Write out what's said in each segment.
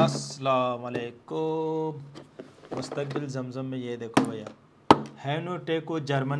अस्सलाम वालेकुम। मुस्तकबिल जमजम में ये देखो भैया, हैनोटेको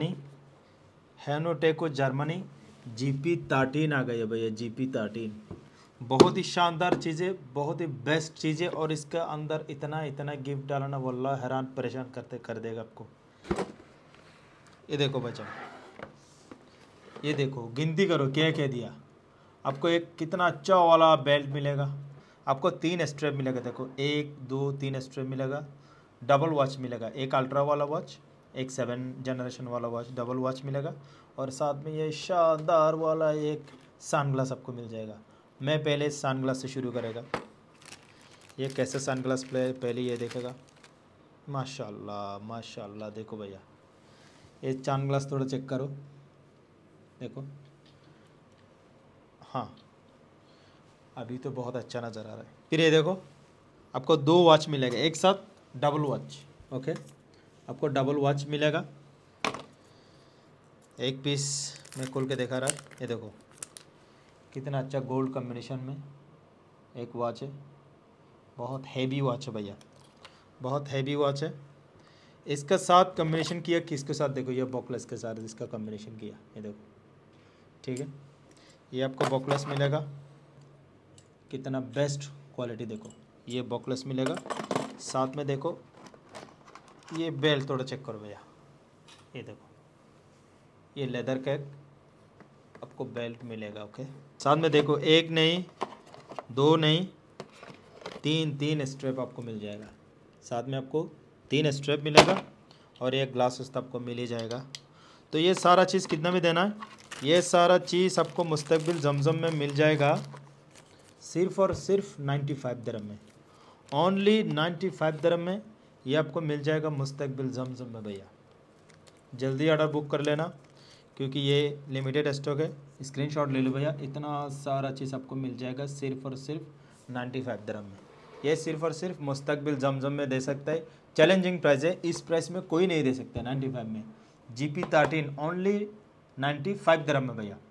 जर्मनी GP13 आ गई है भैया। GP13 बहुत ही शानदार चीज़ें, बहुत ही बेस्ट चीज़ें, और इसके अंदर इतना इतना गिफ्ट डालना वल्लाह हैरान परेशान कर देगा आपको। ये देखो बच्चा, ये देखो, गिनती करो क्या क्या दिया आपको। एक कितना अच्छा वाला बेल्ट मिलेगा आपको, 3 स्ट्रैप मिलेगा। देखो 1 2 3 स्ट्रैप मिलेगा। डबल वॉच मिलेगा, एक अल्ट्रा वाला वॉच, एक 7 जनरेशन वाला वॉच, डबल वॉच मिलेगा। और साथ में ये शानदार वाला एक सनग्लास आपको मिल जाएगा। मैं पहले सनग्लास से शुरू करेगा। ये कैसे सनग्लास पहले ये देखेगा। माशाल्लाह माशाल्लाह, देखो भैया ये सनग्लास थोड़ा चेक करो, देखो। हाँ अभी तो बहुत अच्छा नज़र आ रहा है। फिर ये देखो, आपको 2 वॉच मिलेगा एक साथ, डबल वॉच। ओके, आपको डबल वॉच मिलेगा। एक पीस में खोल के दिखा रहा है, ये देखो कितना अच्छा गोल्ड कॉम्बिनेशन में एक वॉच है। बहुत हैवी वॉच है भैया, बहुत हैवी वॉच है। इसका साथ कॉम्बिनेशन किया किसके साथ, देखो ये बॉकलेस के साथ इसका कॉम्बिनेशन किया, ये देखो। ठीक है, ये आपको बॉकलेस मिलेगा, कितना बेस्ट क्वालिटी। देखो ये बॉकलेस मिलेगा, साथ में देखो ये बेल्ट थोड़ा चेक करो भैया। ये देखो ये लेदर का आपको बेल्ट मिलेगा। ओके, साथ में देखो 1 नहीं 2 नहीं 3 स्ट्रैप आपको मिल जाएगा। साथ में आपको 3 स्ट्रैप मिलेगा और एक ग्लासेस तो आपको मिल ही जाएगा। तो ये सारा चीज़ कितना में देना है, ये सारा चीज़ आपको मुस्तकबिल जमजम में मिल जाएगा सिर्फ़ और सिर्फ 95 दिरहम में। ओनली 95 दिरहम में ये आपको मिल जाएगा मुस्तकबिल जमजम में भैया। जल्दी ऑर्डर बुक कर लेना क्योंकि ये लिमिटेड स्टॉक है। स्क्रीनशॉट ले लो भैया, इतना सारा चीज़ आपको मिल जाएगा सिर्फ़ और सिर्फ 95 दिरहम में। ये सिर्फ़ और सिर्फ मुस्तकबिल जमजम में दे सकता है। चैलेंजिंग प्राइस है, इस प्राइस में कोई नहीं दे सकता 95 में। GP13 ओनली 95 दिरहम में भैया।